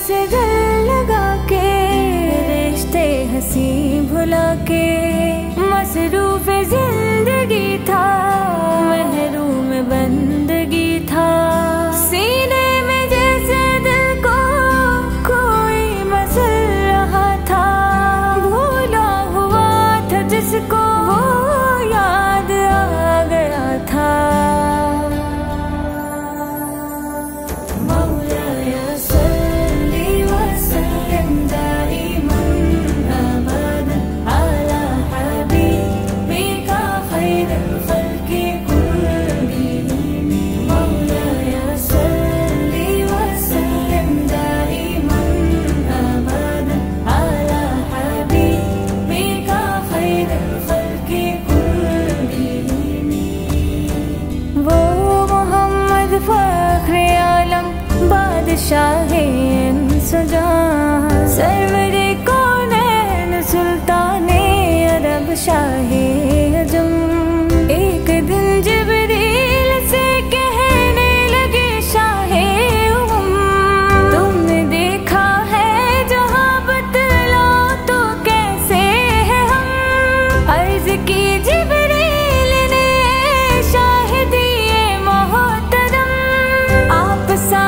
से दिल लगा के, रिश्ते हंसी भुला के, मसरूफ जिंदगी था, महरूम बंदगी था। सीने में जैसे दिल को कोई मसल रहा था, भूला हुआ था जिसको वो याद आ गया था। शाहे इंसुजान सरवरे कौनैन सुल्ताने अरब शाहे अजम, एक दिन जिब्रील से कहने लगे शाहे उम, तुमने देखा है जहाँ बतलाओ तो कैसे है हम। अर्ज की जिब्रील ने शाहिदी मोहतरम, आप सा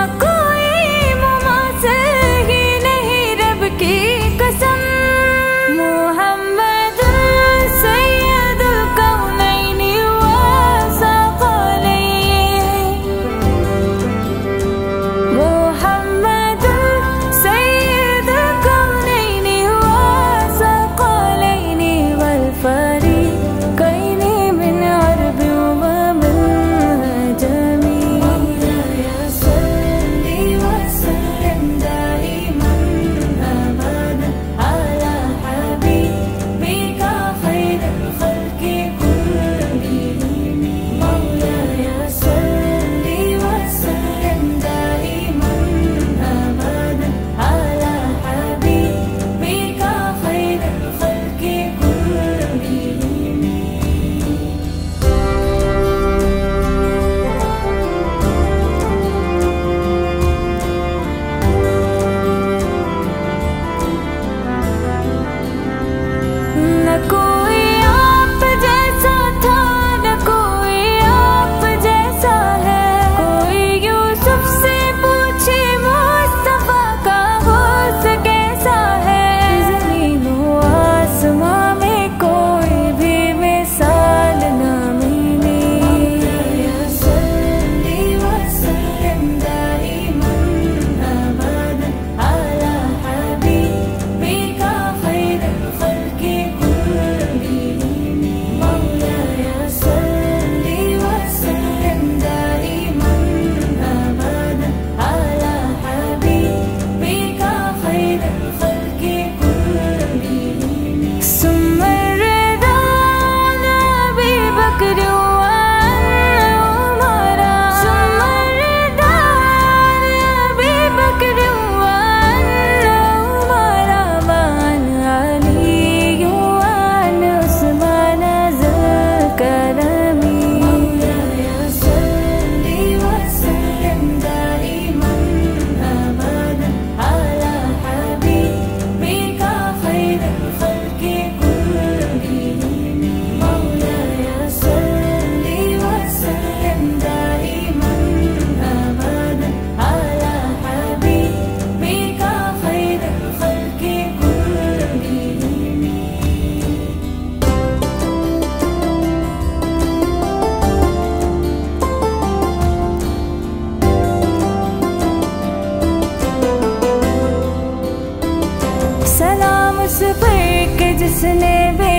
जिसने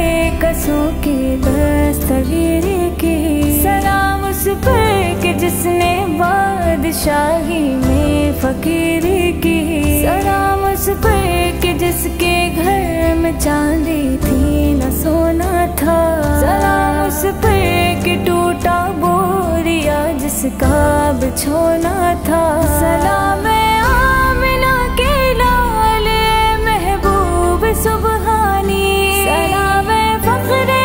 बेकसों की दस्तगीरी की, सलाम उस पर कि जिसने बादशाही में फकीरी की, सलाम उस पर कि जिसके घर में चांदी थी न सोना था, सलाम उस पर कि टूटा बोरिया जिसका बिछोना था। सलाम आमिना के लाल महबूब सुबहानी, सलाम फख्रे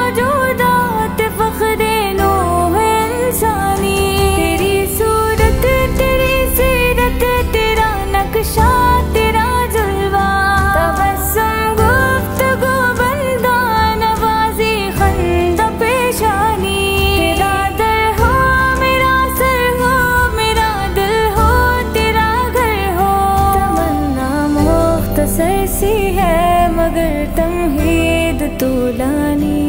मौजूदात फख्रे नूह इंसानी, तेरी सूरत तेरी सीरत तेरा नक्शा तूलानी